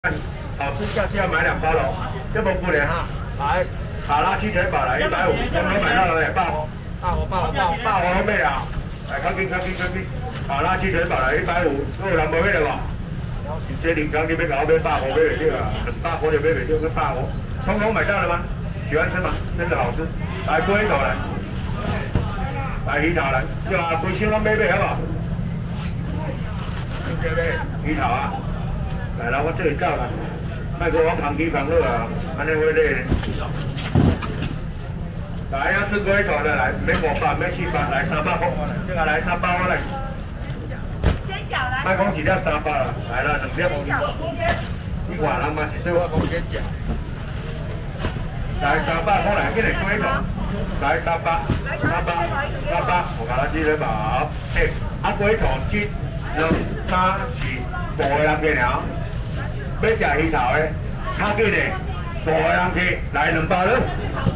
好吃下次要买2包喽，这么贵的哈。来，卡拉鸡腿堡来150，刚刚买到了嘞，爆红都没了。来，靠近。卡拉鸡腿堡来150，有人无买的无？这林刚你要搞我买150买袂到啊，200块就买袂到，跟150，通通买到了吗？喜欢吃吗？真的好吃。来，龟头来，来鱼头来，对啊，规箱拢买好不好？这边鱼头啊，来啦，我这里到了，卖给我旁边旁路啊，安尼会累。来，要吃龟头的来，没500，没700，来300块，这个来300块来。卖讲是了300了，来了2粒。你外人嘛是对我讲减价。来300块来，这个龟头，来300，我给他记得吧。嘿，啊龟头1、2、3、4，5个人去了。要吃鱼头的，较紧的，5个人去，来2包了。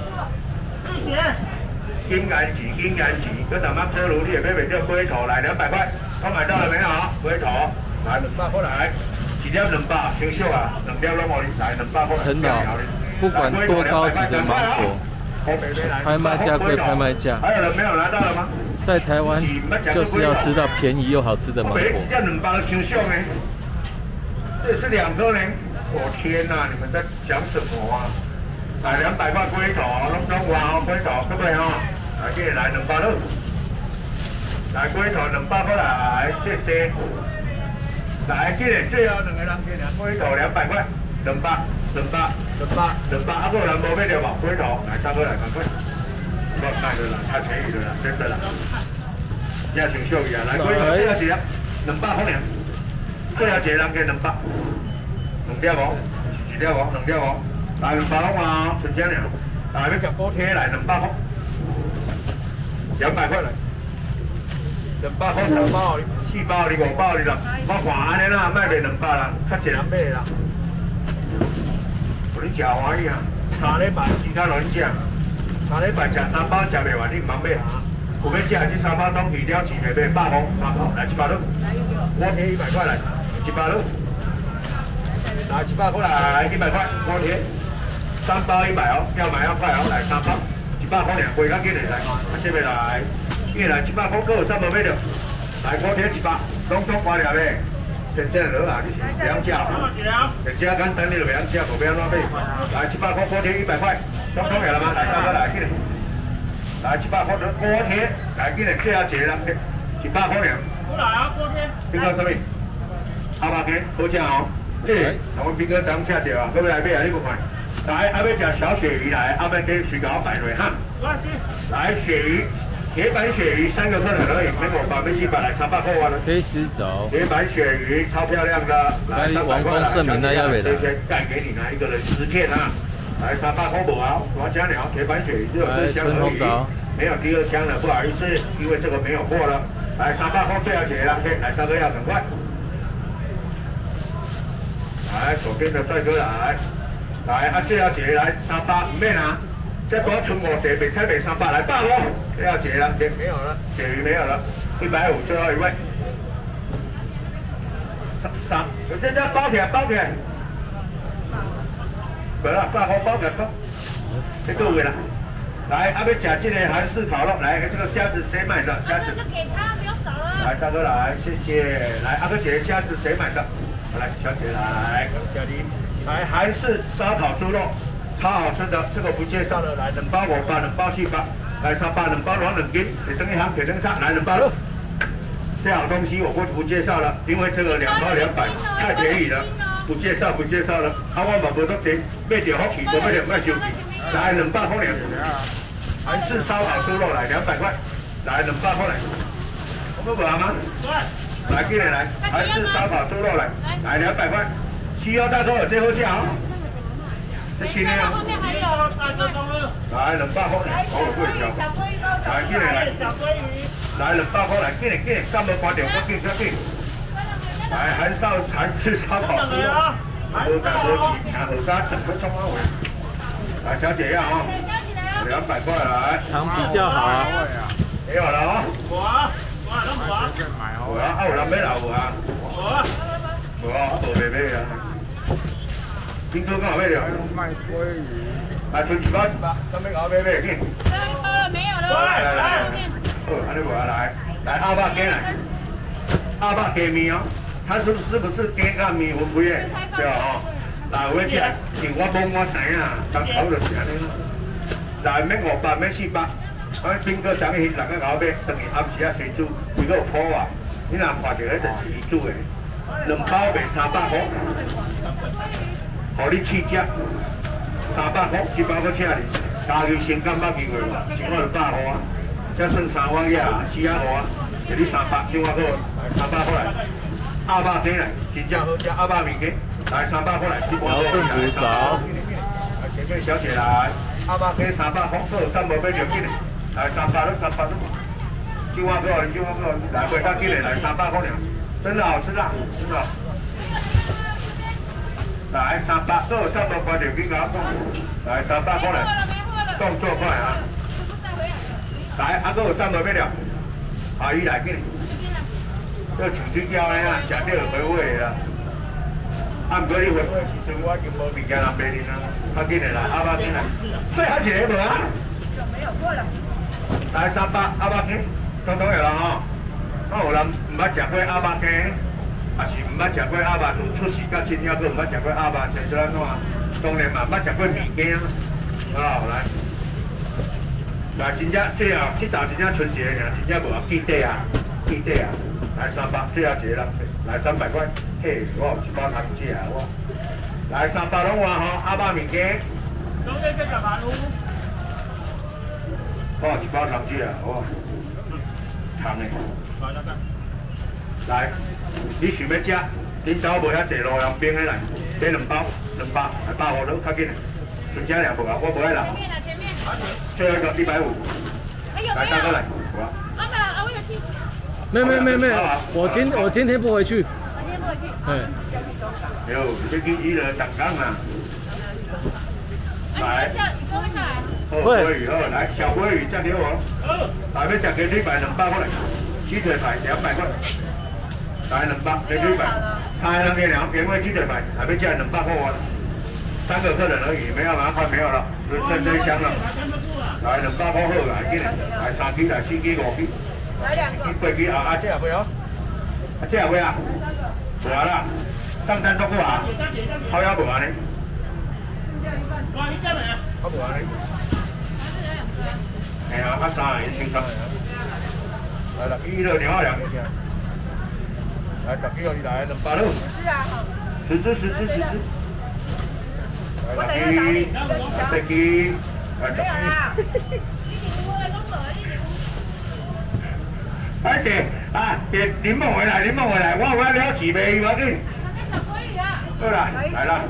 金眼钱，搁淡仔科炉你也买袂到龟头，来200块，我买到了没有？龟头，来200块来，1粒200，太俗啊，2粒拢我来200块。 陈老，不管多高级的芒果，拍卖价归拍卖价。 还有人没有拿到了吗？ 在台湾就是要吃到便宜又好吃的芒果。 1粒200都太俗呢，这是2颗呢。我天哪，你们在讲什么啊？来200块龟头，拢哇龟头，对不对哦？来，这来2包了。来龟头200块来，谢谢。来，这个最后2个人去俩龟头200块，200，啊，个人无买到无龟头，来大哥来赶快，我卖的啦，太便宜了啦，真的啦。也挺俗伊啊，来龟头最后一个200块尔，最后一个人给200，2粒无，1粒无，2粒无。来2包啊，纯正了。来要吃锅贴来200块，200块来，200块3包4包你5包你啦。我看安尼啦，卖袂200啦，较侪人买啦。我你食欢喜啊，3礼拜其他人食，3礼拜食3包食袂完，你唔通买啊？有要食这3包东西了，钱袂买100块3包，来1包了。锅贴100块来，1包了。来100块来，100块锅贴。3包100哦，要买要快哦，来3包，100块尔，贵较紧的来，啊这边来，这来100块，搁有啥无买着？来锅贴1包，拢挂了咧，真正落啊，你是袂晓食哦，真正简单你就袂晓食，无要安怎买？来100块锅贴100块，拢了吗？来大哥来，紧的，来100块锅贴，来紧的，最后一个人100块尔。我来啊，锅贴。这个什么？阿爸鸡，好食哦。对，我斌哥昨昏吃着啊，搁要来买啊，你无看？来，要吃小鳕鱼来，要给水饺摆落哈。来鳕鱼，铁板鳕鱼3个客人而已，没500，没700，来300块完了。 可以洗澡。 铁板鳕鱼超漂亮的，来300块来，这些盖给你拿1个人10片啊。来300块无啊，我加了铁板鳕鱼只有1箱而已，没有第2箱了，不好意思，因为这个没有货了。来300块最后一个人，来大哥要赶快。来左边的帅哥来。来，最后一个来300，唔免啊，这多剩5地，袂使卖300，来150，最后一个啦，没有了，鳕鱼没有了，150，最后一位，这包起来，没了，100块包起来，这够位了。来，要吃这个韩式烤肉，来，这个虾子谁买的？虾子。就给他，不要找了。来，大哥来，谢谢。来，阿哥姐，虾子谁买的？来，小姐来，小弟。来韩式烧烤猪肉，超好吃的，这个不介绍了。来2包500，2包700，来3包2包2斤，给灯一行，给灯叉，来2包了。这好东西我不介绍了，因为这个2包200太便宜了，不介绍了。啊，我嘛无得钱，买着福气，无买着卖收气。来200块2，韩式烧烤猪肉来200块，来200块来。我们无吗？来进来，韩式烧烤猪肉来200块。7号大哥有最后价啊！这新的啊！后面还有来200块，好有贵条。来进来，来200块来，进来，干无关掉，紧。来韩式烧烤猪肉，无大无钱，然后加整个葱花尾。来小姐要啊，200块来。 汤比较好啊。 没有了啊。有啊，有人买老无啊？无啊，无袂买啊。 金哥刚好买了。 卖鲑鱼。 来，春几包几包，上面搞买买去。 没有了。 来，哦，安尼无啊，来阿爸给来，阿爸给面哦，他是不是给个面混不耶？对哦。来，我这像我懵我知影，当头就是安尼咯。来，免500，免400，我经过昨日人个搞买，等于暗时啊先煮，伊个有铺啊，你若看到迄就是伊煮的，2包卖300块，互你试食，300块，1包搁请你，加油先干8几个嘛，1碗200块啊，才算3碗呀，4啊块啊，就你300，1碗好，300块来，阿爸鸡来，真正好食，阿爸面鸡，来300块来，1碗好食，找， 前面小姐来。阿爸给300块，都有300块就紧嘞，来300都300都，9碗多少？9碗多少？来回到紧嘞，来300块了，真的好吃啦，真的。来300都有300块就紧搞，来300块来，动作快啊！来，阿哥有300块了，阿姨来紧嘞，要请水饺嘞啊，吃到回味啦。啊，唔过你回味时阵，我就无物件人卖恁啊，较紧的来，阿爸紧来，最好吃的无啊？没有过了。来300阿爸鸡，统统有啦吼。啊，有人唔捌食过阿爸鸡，也是唔捌食过阿爸从出世到今还佫唔捌食过阿爸，像做安怎？当然嘛，捌食过面羹啊，来，来真正最后这道真正春节尔，真正无啊，记底啊，记底啊，来300，最后一个人来300块。嘿，我有1包糖吃啊！我来300拢换吼，阿爸面羹。中间这个马路。我有1包糖吃啊！我糖的。来，你想要吃，恁兜无遐济路，用冰的来，买2包，2包来150都较紧的。剩下2包啊，我无爱留。前面。最后一个150。来，大哥来，我。 阿爸，我有气。 没，我今天不回去。 哎，有，这个鱼了上港啦。来，好鲑鱼好，来小鲑鱼这条哦。来，要食鸡腿排200块，鸡腿排200块。来200，鸡腿排，3人给2原味鸡腿排，还要加200块哦。3个客人而已，没有麻烦，没有了，就剩这一箱了。来200块好来，进来，来3支，来4支、5支，来8支啊，这也不要，这也不要。无啊啦，上单都不啊，好呀无啊呢？我无啊呢。哎呀，啊3个先生，来6支了，2号2个。来10支哦，你来200了。是啊，好。10支。来6支，8支，来10支。而且啊，柠檬回来，我要了几杯，我给你。小鲑鱼啊。好啦，来啦。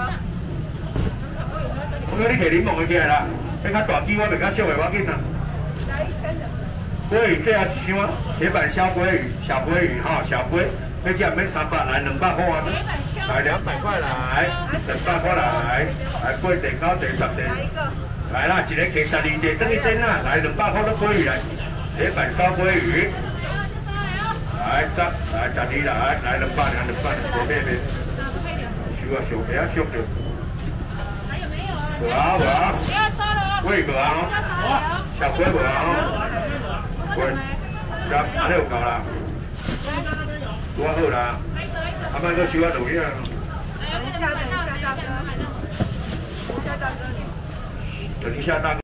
我讲你摕柠檬起来啦，这较大支我袂较俗的，我紧啦。来1000的。鲑鱼最后一箱啊，铁板烧鲑鱼，小鲑鱼哈，小鲑，要这样免300，来200块啊。来200块来，200块来8地9地10地。来一个。来啦，一个给12地，等于真啦，来200块都鲑鱼来。铁板烧鲑鱼，来10，来12来200，随便便，收啊收，不要收着。还有没有啊？无啊，不要烧了哦。龟无啊哦，小龟无啊哦。龟，安尼有够啦。我好啦，阿摆搁收啊路影。等一下大哥。